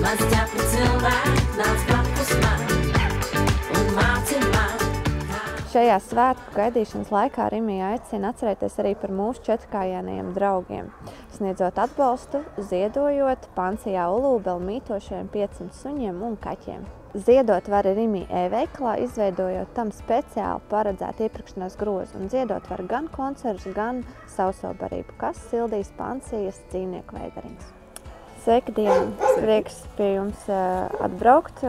Mans ķepa cilvēks nāc blakus man un māci man. Šajā svētku gaidīšanas laikā Rimija aicina atcerēties arī par mūsu četrkājainajiem draugiem, sniedzot atbalstu, ziedojot Pansijā Ulūbeli mītošajiem 500 suņiem un kaķiem. Ziedot var Rimija e-veikalā, izveidojot tam speciāli paredzētu iepirkšanās grozu, un ziedot var gan konservus, gan sauso barību, kas sildīs Pansijas dzīvnieku veidariņus. Sveiki, Diana! Prieks pie jums atbraukt.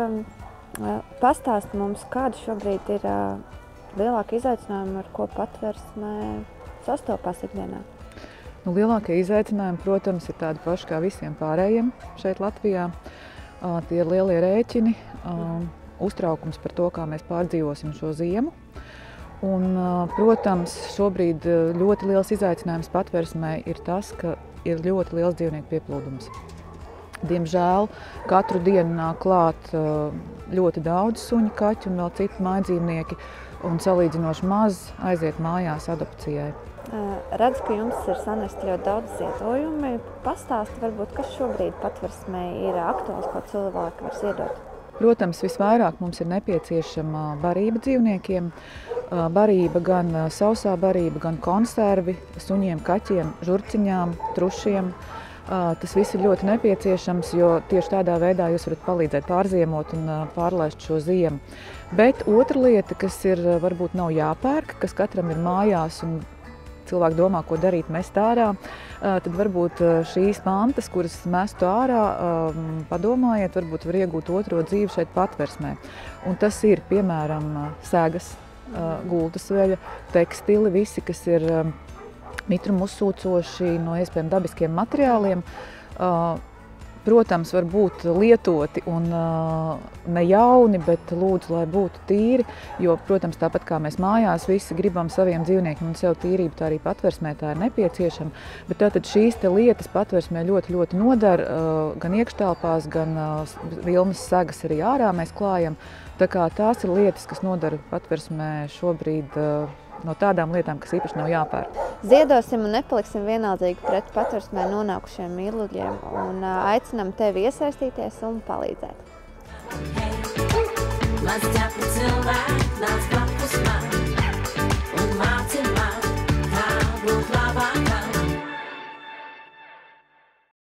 Pastāst mums, kāda šobrīd ir lielākie izaicinājumi, ar ko patversmē sastopās ikdienā? Lielākie izaicinājumi, protams, ir tādi paši kā visiem pārējiem šeit Latvijā. Tie ir lielie rēķini, uztraukums par to, kā mēs pārdzīvosim šo ziemu. Un, protams, šobrīd ļoti liels izaicinājums patversmē ir tas, ka ir ļoti liels dzīvnieku pieplūdums. Diemžēl katru dienu nāk klāt ļoti daudz suņu, kaķu un vēl citi mājdzīvnieki, un salīdzinoši maz aiziet mājās adopcijai. Redzu, ka jums ir sanesti ļoti daudz ziedojumi. Pastāsti varbūt, kas šobrīd patversmē ir aktuāls, ko cilvēki var ziedot? Protams, visvairāk mums ir nepieciešama barība dzīvniekiem. Barība gan sausā barība, gan konservi suņiem, kaķiem, žurciņām, trušiem. Tas viss ir ļoti nepieciešams, jo tieši tādā veidā jūs varat palīdzēt pārziemot un pārlaist šo ziemu. Bet otra lieta, kas ir varbūt nav jāpērk, kas katram ir mājās un cilvēki domā, ko darīt, mest ārā, tad varbūt šīs mantas, kuras mestu ārā, padomājiet, varbūt var iegūt otro dzīvi šeit patversmē. Un tas ir, piemēram, segas, gultas veļa, tekstili, visi, kas ir mitrumu uzsūcoši no iespējami dabiskiem materiāliem. Protams, var būt lietoti un ne jauni, bet lūdzu, lai būtu tīri, jo, protams, tāpat kā mēs mājās visi gribam saviem dzīvniekiem un sev tīrību, tā arī patversmē tā ir nepieciešama. Bet tātad šīs te lietas patversmē ļoti nodara, gan iekštelpās, gan vilnas segas arī ārā mēs klājam. Tā kā tās ir lietas, kas nodara patversmē šobrīd no tādām lietām, kas īpaši nav jāpērk. Ziedosim un nepaliksim vienaldzīgi pret patversmē nonākušiem mīluļiem un aicinam tevi iesaistīties un palīdzēt. Mans ķepa cilvēks nāc blakus man